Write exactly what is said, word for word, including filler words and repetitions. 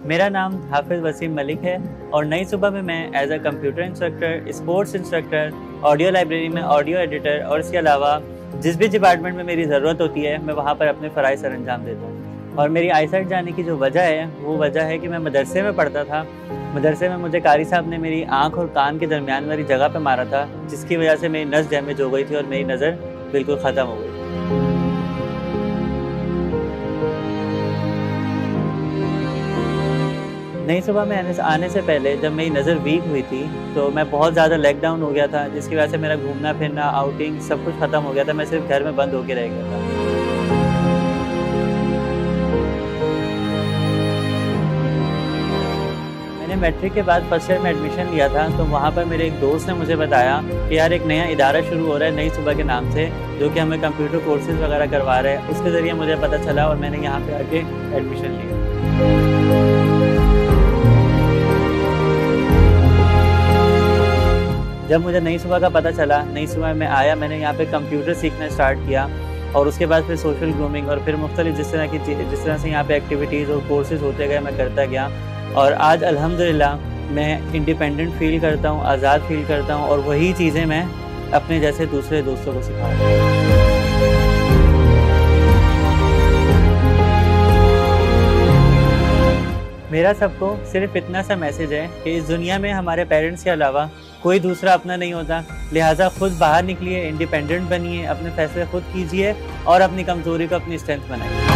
मेरा नाम हाफिज़ वसीम मलिक है और नई सुबह में मैं as a computer instructor, sports instructor, audio library में ऑडियो एडिटर और इसके अलावा जिस भी डिपार्टमेंट में मेरी ज़रूरत होती है मैं वहाँ पर अपने फ़राइज़ सर अंजाम देता हूँ। और मेरी आईसाइट जाने की जो वजह है वो वजह है कि मैं मदरसे में पढ़ता था। मदरसे में मुझे कारी साहब ने मेरी आँख और कान के दरमियान वाली जगह पर मारा था, जिसकी वजह से मेरी नस डैमेज हो गई थी और मेरी नज़र बिल्कुल ख़त्म हो गई। नई सुबह में आने से आने से पहले जब मेरी नज़र वीक हुई थी तो मैं बहुत ज़्यादा लेग डाउन हो गया था, जिसकी वजह से मेरा घूमना फिरना, आउटिंग सब कुछ ख़त्म हो गया था। मैं सिर्फ घर में बंद होके रह गया था। मैंने मैट्रिक के बाद फर्स्ट ईयर में एडमिशन लिया था, तो वहाँ पर मेरे एक दोस्त ने मुझे बताया कि यार एक नया इदारा शुरू हो रहा है नई सुबह के नाम से, जो कि हमें कंप्यूटर कोर्सेज़ वगैरह करवा रहे हैं। उसके ज़रिए मुझे पता चला और मैंने यहाँ पे आके एडमिशन लिया। जब मुझे नई सुबह का पता चला, नई सुबह में आया, मैंने यहाँ पे कंप्यूटर सीखना स्टार्ट किया और उसके बाद फिर सोशल ग्रूमिंग और फिर मुख्तलिफ जिस तरह की जिस तरह से यहाँ पे एक्टिविटीज़ और कोर्सेज़ होते गए मैं करता गया। और आज अल्हम्दुलिल्लाह मैं इंडिपेंडेंट फ़ील करता हूँ, आज़ाद फ़ील करता हूँ और वही चीज़ें मैं अपने जैसे दूसरे दोस्तों को सिखा रहा हूँ। मेरा सबको सिर्फ इतना सा मैसेज है कि इस दुनिया में हमारे पेरेंट्स के अलावा कोई दूसरा अपना नहीं होता, लिहाजा खुद बाहर निकलिए, इंडिपेंडेंट बनिए, अपने फैसले खुद कीजिए और अपनी कमज़ोरी को अपनी स्ट्रेंथ बनाइए।